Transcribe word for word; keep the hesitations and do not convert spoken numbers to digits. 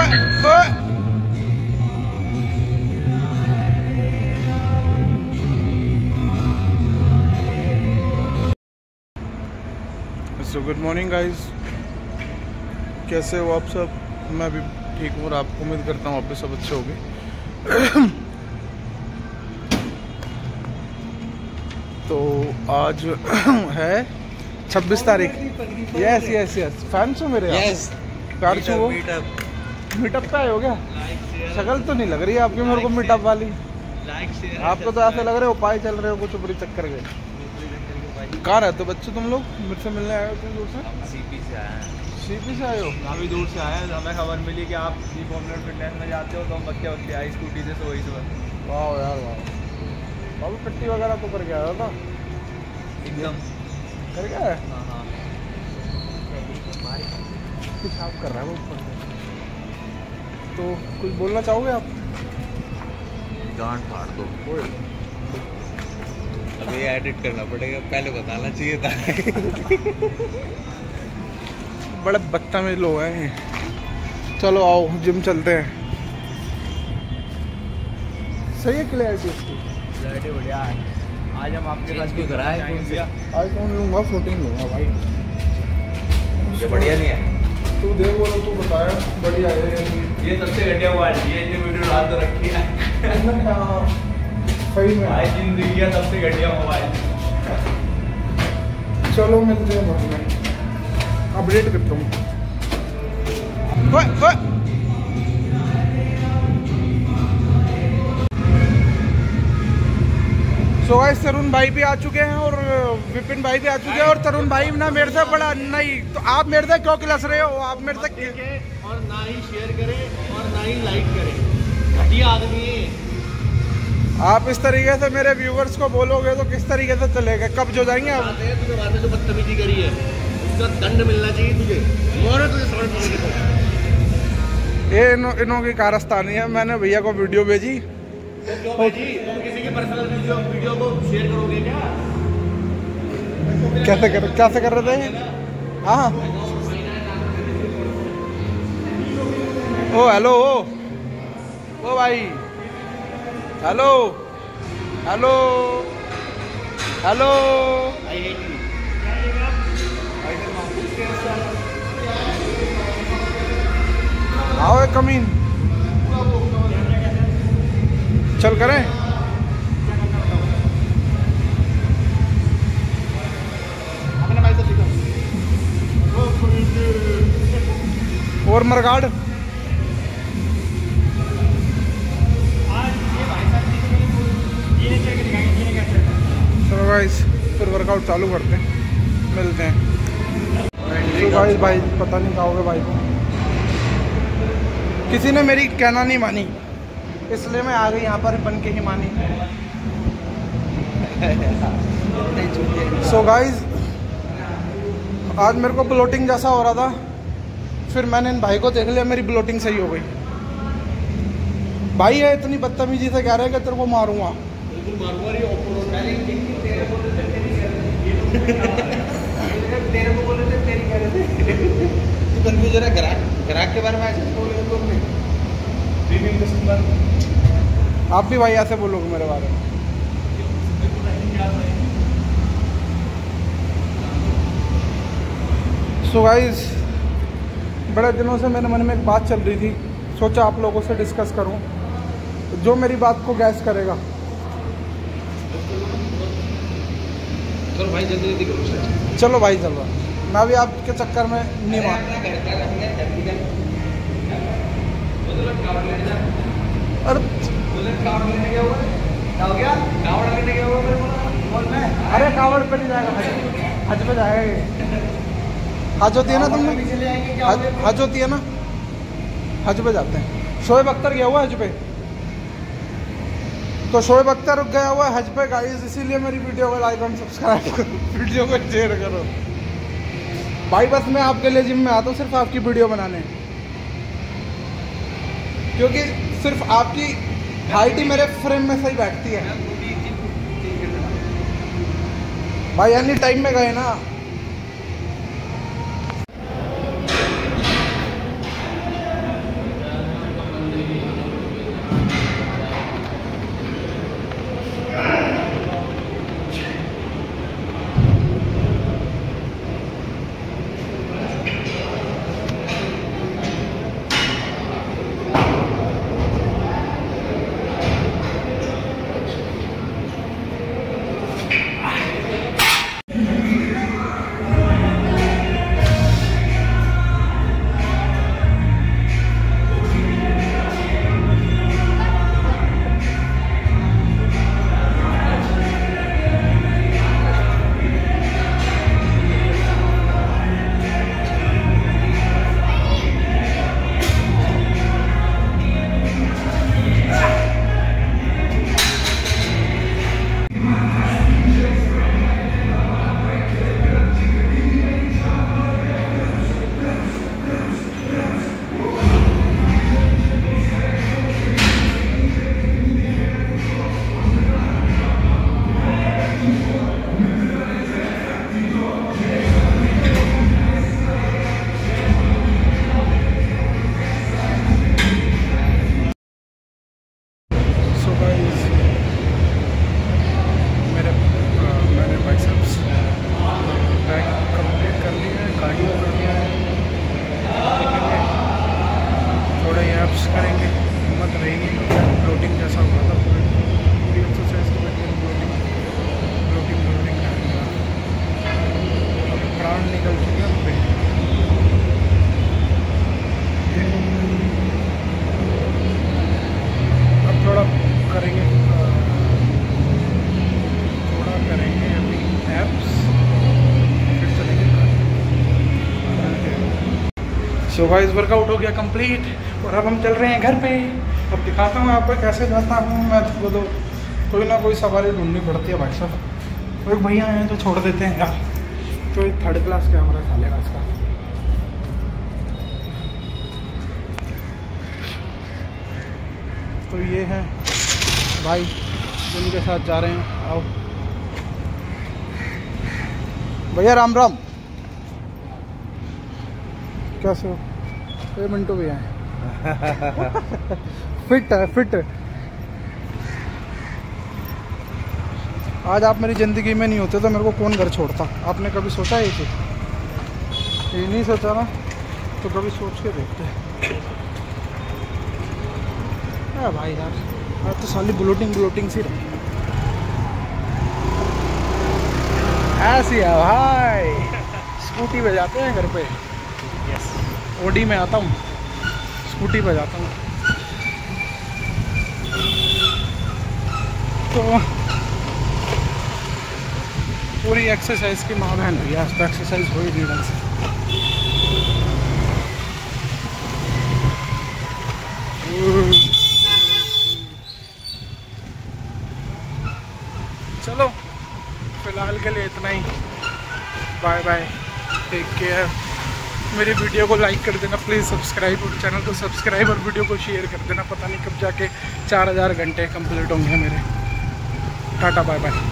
So good morning guys, कैसे हो आप सब? मैं भी ठीक हूँ और आप उम्मीद करता हूँ आप भी सब अच्छे होंगे। तो आज है छब्बीस तारीख। यस यस यस फैन छो मेरे? यस कार छो। मीटअप पे आए हो क्या? शक्ल तो नहीं लग रही है आपकी मेरे को मीटअप वाली। आपको तो ऐसे लग रहे हो पाए चल रहे हो कुछ बड़ी चक्कर के। कहाँ रहते हो बच्चे तुम लोग? मुझसे मिलने आए हो तुम दूर से? सीपी से आए हैं। सीपी से आए हो? काफ़ी दूर से आए हैं। हमें खबर मिली कि आप जी पॉपुलर फिटनेस में जाते हो तो हम बच्चे बच्चे आए स्कूटी से सोई सुबह। वाह यार वाह। बाबू पट्टी वगैरह तो करके आया था? एकदम करके आया? हाँ हाँ पेशाब कर रहा है वो ऊपर। तो कुछ बोलना चाहोगे आप? गांड फाड़ दो। अभी एडिट करना पड़ेगा, पहले बताना चाहिए था। बड़े बदतमीज लोग हैं। चलो आओ जिम चलते हैं। सही है क्लैरिटी इसकी? क्लैरिटी बढ़िया है। आज हम आपके साथ क्यों कराए? आईफोन लूँगा, फोर्टीन लूँगा भाई। ये बढ़िया नहीं है। तू दे बोलो, तू बताया बढ़िया है। ये सबसे घटिया मोबाइल है। ये जो वीडियो डाल तो रखी है सही में भाई, जिंदगी का सबसे घटिया मोबाइल। चलो मिलते हैं बाद में, अपडेट करता हूँ। सो गाइस तरुण भाई भी आ चुके हैं और विपिन भाई भी आ चुके हैं। और तरुण भाई ना मेरे से बड़ा नहीं, तो आप मेरे से क्यों क्लस रहे हो? आप मेरे से और ना ही शेयर करें और ना ही लाइक करें। घटिया आदमी है। आप इस तरीके से मेरे व्यूवर्स को बोलोगे तो किस तरीके से चलेगा? कब जो जाएंगे आप? तुझे बाद में जो बदतमीजी करी है उसका दंड मिलना चाहिए तुझे। और तुझे समझ ये इनो, इनों की कारस्तानी है। मैंने भैया को वीडियो भेजी। तो क्यों भेजी? तुम किसी की पर्सनल वीडियो वीडियो को शेयर करोगे क्या? कैसे कर कैसे कर रहे थे? हाँ ओ हेलो ओ भाई, हेलो हेलो हेलो। आओ एक कमीन, चल करें। और मरगाड़ चलो गाइस फिर वर्कआउट चालू करते हैं, मिलते हैं। तो गाइस भाई पता नहीं कहा होगा भाई को, किसी ने मेरी कहना नहीं मानी इसलिए मैं आ गई यहाँ पर बन के ही मानी। सो गाइस आज मेरे को ब्लोटिंग जैसा हो रहा था, फिर मैंने इन भाई को देख लिया, मेरी ब्लोटिंग सही हो गई। भाई है इतनी बदतमीजी से कह रहे हैं कि तेरे को मारूंगा। तेरे को बोले थे, तेरी कह रहे थे। तू कंफ्यूजन है ग्राहक ग्राहक के बारे में ऐसे बोल रहे तुमने। आप भी भाई ऐसे बोलोगे मेरे बारे में? सो गाइस बड़े दिनों से मेरे मन में एक बात चल रही थी, सोचा आप लोगों से डिस्कस करूं, जो मेरी बात को गैस करेगा। चलो भाई जल्दी जल्दी करो। चलो भाई चलो, मैं भी आपके चक्कर में नहीं मार। अरे कावड़ पे नहीं जाएगा, हज पे जाएगा। हज होती है ना तुमने? हज, हज होती है ना? हज पे जाते हैं। शोएब अख्तर गया हुआ हज पे, तो शोएब अख्तर गया हुआ है हज पे गाइस, इसीलिए मेरी वीडियो को लाइक और सब्सक्राइब करो, वीडियो को शेयर करो। भाई बस मैं आपके लिए जिम में आता हूँ सिर्फ आपकी वीडियो बनाने, क्योंकि सिर्फ आपकी हाइट ही मेरे फ्रेम में सही बैठती है। भाई एनी टाइम में गए ना। रहेगी, ब्लोटिंग जैसा हुआ था पूरी पूरी एक्सरसाइज की वजह से ब्लोटिंग ब्लोटिंग ब्लोटिंग रहेगा। प्राण निकल चुके हैं पे। अब थोड़ा करेंगे थोड़ा करेंगे अभी एप्स, फिर चलेंगे। सो गाइस वर्कआउट हो गया कंप्लीट और अब हम चल रहे हैं घर पे। अब दिखाता हूँ आपको कैसे जाता हूँ मैं। तो, तो कोई ना कोई सवारी ढूंढनी पड़ती है भाई साहब। और भैया हैं जो छोड़ देते हैं यार, तो एक थर्ड क्लास कैमरा चलेगा इसका। तो ये है भाई जिनके साथ जा रहे हैं। आओ भैया राम राम, कैसे हो? ये मिनटो भैया हैं। फिट है फिट। आज आप मेरी ज़िंदगी में नहीं होते तो मेरे को कौन घर छोड़ता? आपने कभी सोचा है ये चीज़? ये नहीं सोचा ना, तो कभी सोच के देखते हैं। अरे भाई यार आज तो साली ब्लोटिंग ब्लोटिंग सी रही। ऐसी है भाई, स्कूटी पे जाते हैं घर पे। यस, ओडी में आता हूँ, स्कूटी पे जाता हूँ। तो पूरी एक्सरसाइज की माँ बहन हुई, आज तो एक्सरसाइज हो ही नहीं ढंग से। चलो फिलहाल के लिए इतना ही। Bye bye, take care. मेरी वीडियो को लाइक कर देना प्लीज़, सब्सक्राइब और चैनल को सब्सक्राइब और वीडियो को शेयर कर देना। पता नहीं कब जाके चार हज़ार घंटे कंप्लीट होंगे मेरे। Tata bye bye.